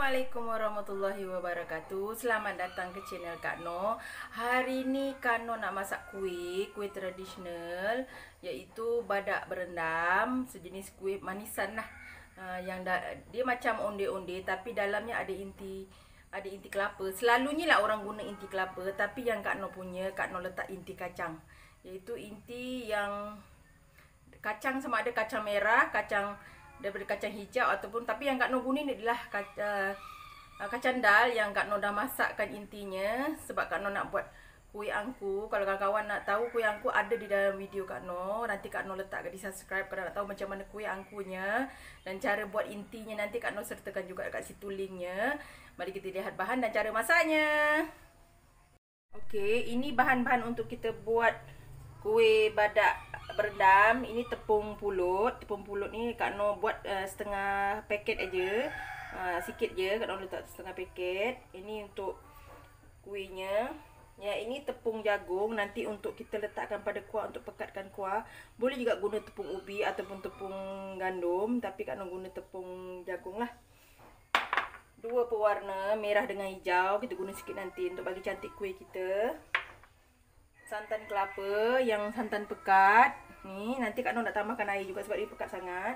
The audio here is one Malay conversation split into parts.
Assalamualaikum warahmatullahi wabarakatuh. Selamat datang ke channel Kak No. Hari ni Kak No nak masak kuih tradisional, iaitu badak berendam, sejenis kuih manisan lah. Dia macam onde-onde tapi dalamnya ada inti kelapa. Selalunya lah orang guna inti kelapa, tapi yang Kak No punya, Kak No letak inti kacang. Iaitu inti yang kacang, sama ada kacang merah, daripada kacang hijau ataupun, tapi yang Kak No guna ni adalah kacang dal yang Kak No dah masakkan intinya, sebab Kak No nak buat kuih angku. Kalau kawan-kawan nak tahu kuih angku, ada di dalam video Kak No. Nanti Kak No letak di subscribe kalau nak tahu macam mana kuih angkunya dan cara buat intinya. Nanti Kak No sertakan juga kat situ linknya. Mari kita lihat bahan dan cara masaknya. Okey, ini bahan-bahan untuk kita buat kuih badak berendam. Ini tepung pulut. Tepung pulut ni Kak No buat setengah paket aja. Sikit je Kak No letak setengah paket. Ini untuk kuihnya. Ya, ini tepung jagung, nanti untuk kita letakkan pada kuah untuk pekatkan kuah. Boleh juga guna tepung ubi ataupun tepung gandum, tapi Kak No guna tepung jagung lah. 2 pewarna, merah dengan hijau. Kita guna sikit nanti untuk bagi cantik kuih kita. Santan kelapa yang santan pekat. Ni nanti Kak No nak tambahkan air juga sebab dia pekat sangat.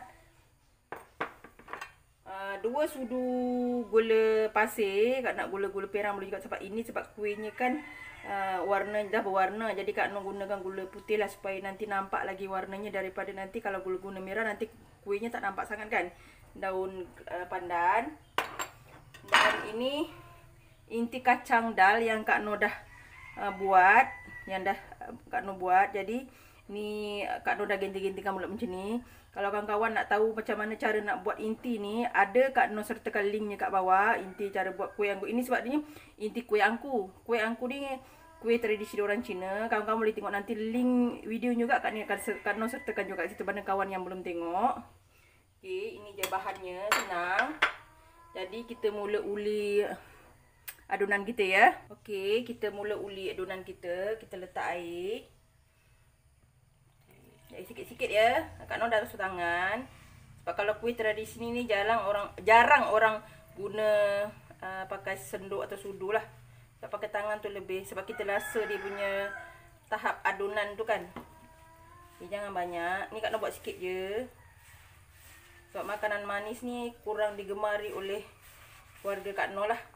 2 sudu gula pasir. Kak nak gula-gula perang boleh juga, sebab ini sebab kuihnya kan warna dah berwarna. Jadi Kak No gunakan gula putih lah supaya nanti nampak lagi warnanya, daripada nanti kalau gula merah nanti kuihnya tak nampak sangat kan. Daun pandan. Dan ini inti kacang dal yang Kak No dah buat, Kak No buat. Jadi ni Kak No dah ganti-gantikan pula macam ni. Kalau kawan-kawan nak tahu macam mana cara nak buat inti ni, ada Kak No sertakan linknya kat bawah. Inti cara buat kuih angku ini, sebab ni inti kuih angku. Kuih angku ni kuih tradisi orang Cina. Kawan-kawan boleh tengok nanti link video juga Kak No sertakan juga kat situ pada kawan yang belum tengok. Okey, ini je bahannya, senang. Jadi kita mula uli adunan kita ya. Okey, kita mula uli adunan kita. Kita letak air. Sikit-sikit ya. Kak No dah basuh tangan. Sebab kalau kuih tradisi ni jarang orang guna pakai senduk atau sudu lah. Sebab pakai tangan tu lebih, sebab kita rasa dia punya tahap adunan tu kan. Okay, jangan banyak. Ni Kak No buat sikit je. Sebab makanan manis ni kurang digemari oleh keluarga Kak No lah.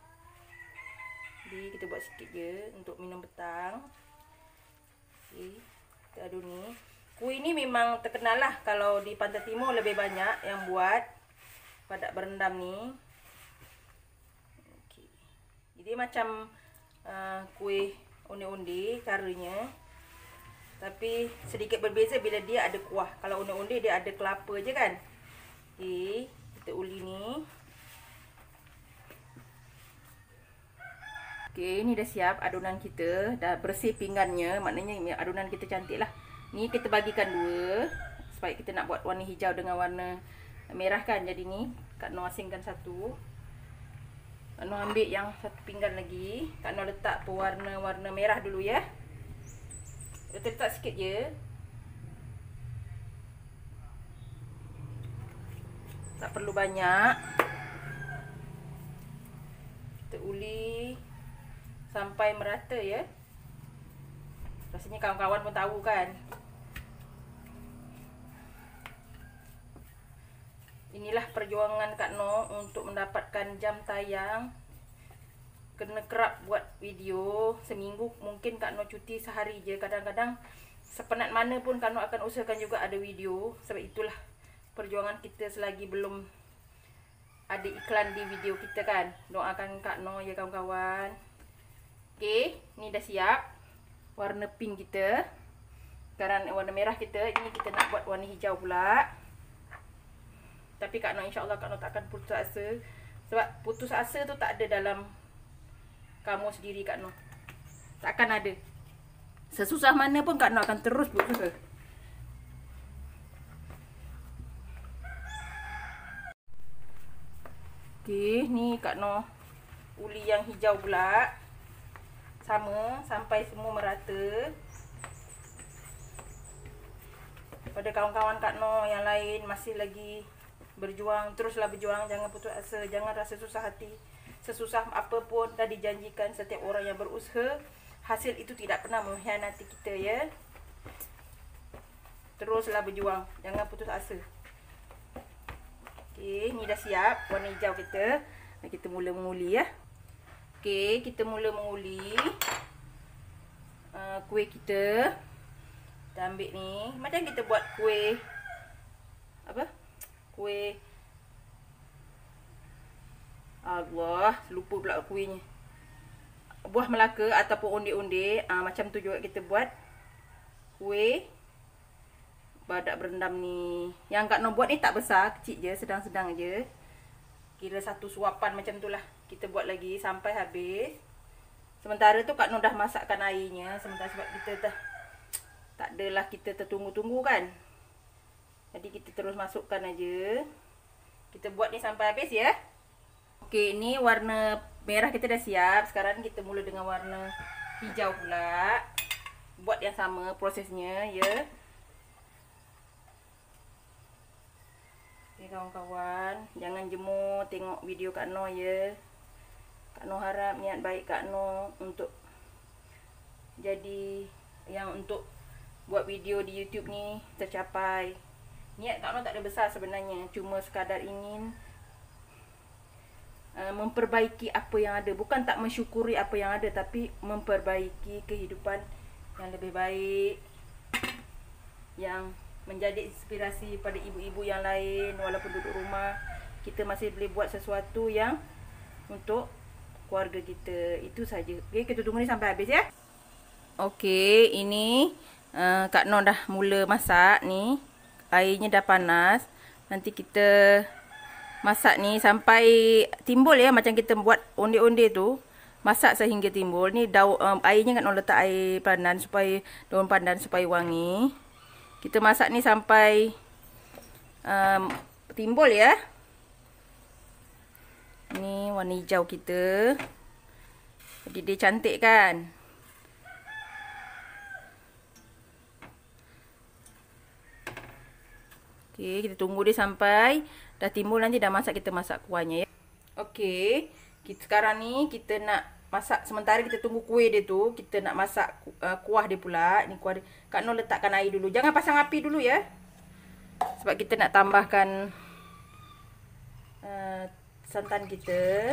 Jadi kita buat sikit je untuk minum petang. Okay, kita adun ni. Kuih ni memang terkenal lah, kalau di Pantai Timur lebih banyak yang buat badak berendam ni. Okay. Jadi macam kuih onde-onde caranya, tapi sedikit berbeza bila dia ada kuah. Kalau onde-onde dia ada kelapa je kan. Okay, kita uli ni. Okay, ni dah siap adunan kita. Dah bersih pinggannya, maknanya adunan kita cantik lah. Ni kita bagikan 2, supaya kita nak buat warna hijau dengan warna merah kan. Jadi ni Kak No asingkan satu. Kak No ambil yang satu pinggan lagi. Kak No letak pewarna-warna merah dulu ya. Kita letak sikit je. Tak perlu banyak. Kita uli sampai merata ya. Rasanya kawan-kawan pun tahu kan. Inilah perjuangan Kak No untuk mendapatkan jam tayang. Kena kerap buat video. Seminggu mungkin Kak No cuti sehari je. Kadang-kadang sepenat mana pun Kak No akan usahakan juga ada video. Sebab itulah perjuangan kita selagi belum ada iklan di video kita kan. Doakan Kak No ya kawan-kawan. Okey, ni dah siap. Warna pink kita. Sekarang warna merah kita. Ini kita nak buat warna hijau pula. Tapi Kak No insya-Allah Kak No tak akan putus asa. Sebab putus asa tu tak ada dalam kamus diri Kak No. Tak akan ada. Sesusah mana pun Kak No akan terus berusaha. Okey, ni Kak No uli yang hijau pula. Sama sampai semua merata. Pada kawan-kawan Kak No yang lain masih lagi Berjuang, teruslah berjuang, jangan putus asa, jangan rasa susah hati. Sesusah apapun dah dijanjikan setiap orang yang berusaha, hasil itu tidak pernah mengkhianati kita ya. Teruslah berjuang, jangan putus asa. Okey, ni dah siap warna hijau kita. Kita mula menguli ya. Okey, kita mula menguli kuih kita. Kita ambil ni, macam kita buat kuih apa? Kuih Allah, lupa pula kuihnya. Buah Melaka ataupun onde-onde, macam tu juga kita buat kuih badak berendam ni. Yang Kak Noh buat ni tak besar, kecil je, sedang-sedang je. Kira satu suapan macam tu lah. Kita buat lagi sampai habis. Sementara tu Kak Noh dah masakkan airnya. Sementara sebab kita tak adalah kita tertunggu-tunggu kan. Jadi kita terus masukkan aja. Kita buat ni sampai habis ya. Okey, ni warna merah kita dah siap. Sekarang kita mula dengan warna hijau pula. Buat yang sama prosesnya ya. Okay, kawan-kawan, jangan jemu tengok video Kak Noh ya. Kak Noh harap niat baik Kak Noh untuk jadi yang untuk buat video di YouTube ni tercapai. Niat Kak Noh tak ada besar sebenarnya, cuma sekadar ingin memperbaiki apa yang ada. Bukan tak mensyukuri apa yang ada, tapi memperbaiki kehidupan yang lebih baik, yang menjadi inspirasi pada ibu-ibu yang lain. Walaupun duduk rumah, kita masih boleh buat sesuatu yang untuk keluarga kita. Itu saja. Okey, kita tunggu ni sampai habis ya. Okey, ini Kak Noh dah mula masak ni. Airnya dah panas. Nanti kita masak ni sampai timbul ya, macam kita buat onde-onde tu. Masak sehingga timbul. Ni daun airnya Kak Noh letak air pandan supaya daun pandan supaya wangi. Kita masak ni sampai timbul ya. Ni warna hijau kita. Jadi dia cantik kan? Okey, kita tunggu dia sampai dah timbul, nanti dah masak, kita masak kuahnya ya. Okey, sekarang ni kita nak masak, sementara kita tunggu kuih dia tu, kita nak masak kuah dia pula. Ni kuah dia. Kak Noh letakkan air dulu. Jangan pasang api dulu ya. Sebab kita nak tambahkan santan kita.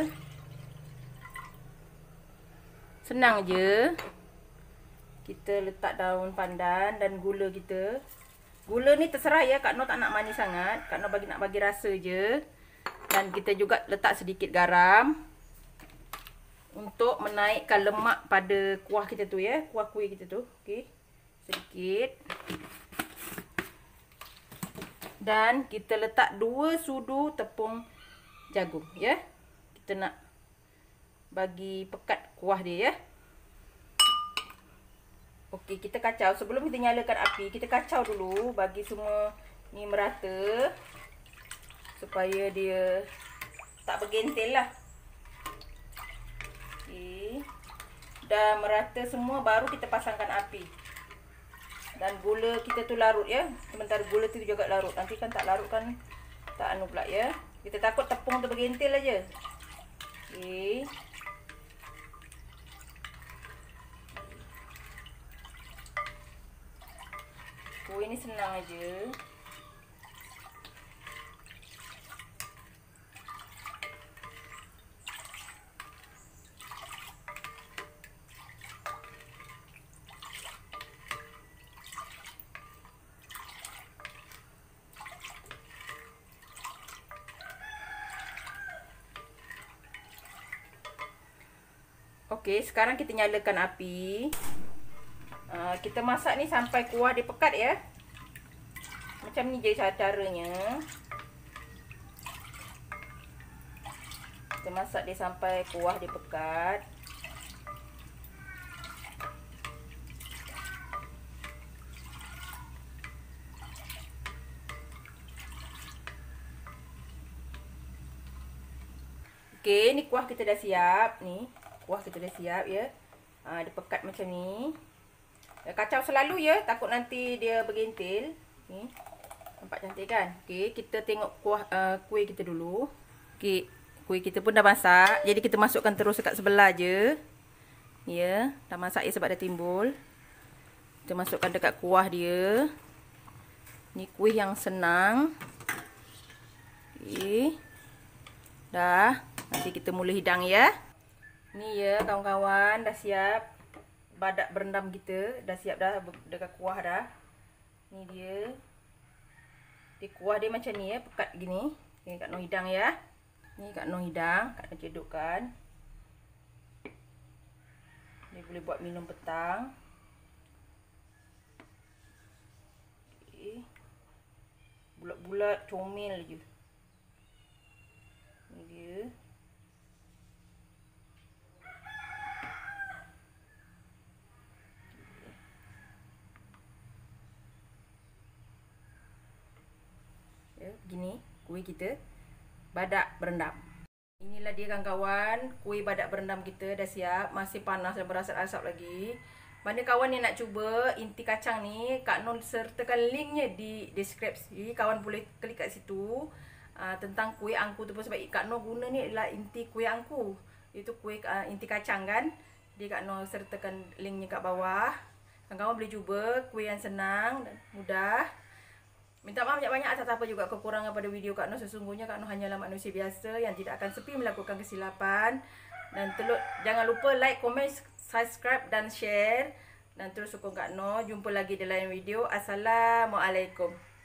Senang je. Kita letak daun pandan dan gula kita. Gula ni terserah ya, Kak Noh tak nak manis sangat. Kak Noh nak bagi rasa je. Dan kita juga letak sedikit garam untuk menaikkan lemak pada kuah kita tu ya, kuah kuih kita tu. Okey. Sedikit. Dan kita letak 2 sudu tepung jagung ya. Kita nak bagi pekat kuah dia ya. Okey, kita kacau. Sebelum kita nyalakan api, kita kacau dulu bagi semua ni merata supaya dia tak bergentil lah. Okey. Dah merata semua, baru kita pasangkan api. Dan gula kita tu larut ya. Sementara gula tu juga larut. Nanti kan tak larut kan tak anu pula ya. Kita takut tepung tu bergentil aja. Okey. Kuih ni senang aja. Okey, sekarang kita nyalakan api. Kita masak ni sampai kuah dia pekat ya. Macam ni je caranya. Kita masak dia sampai kuah dia pekat. Okey, ni kuah kita dah siap ni. Kuah kita dah siap ya. Dia pekat macam ni. Kacau selalu ya, takut nanti dia bergentil. Ni. Nampak cantik kan? Okey, kita tengok kuih kita dulu. Okey, kuih kita pun dah masak. Jadi kita masukkan terus dekat sebelah je. Ya, dah masak ya sebab dah timbul. Kita masukkan dekat kuah dia. Ni kuih yang senang. Okey. Dah, nanti kita mula hidang ya. Ni ya kawan-kawan, dah siap. Badak berendam kita dah siap dah dekat kuah dah. Ni dia. Di kuah dia macam ni ya, pekat gini. Ni Kak Noh hidang ya. Ni Kak Noh hidang, Kak Noh cedokkan. Ni boleh buat minum petang. Okay. Bulat-bulat comel je. Ni dia. Ya, begini kuih kita badak berendam. Inilah dia kawan-kawan, kuih badak berendam kita dah siap. Masih panas dan berasap-asap lagi. Mana kawan yang nak cuba inti kacang ni, Kak Noh sertakan linknya di deskripsi. Kawan boleh klik kat situ tentang kuih angku tu pun, sebab Kak Noh guna ni adalah inti kuih angku. Itu kuih inti kacang kan. Jadi Kak Noh sertakan linknya kat bawah. Kawan-kawan boleh cuba, kuih yang senang dan mudah. Minta maaf banyak-banyak atas apa juga kekurangan pada video Kak Noh. Sesungguhnya Kak Noh hanyalah manusia biasa yang tidak akan sepi melakukan kesilapan. Dan jangan lupa like, komen, subscribe dan share. Dan terus sokong Kak Noh. Jumpa lagi di lain video. Assalamualaikum.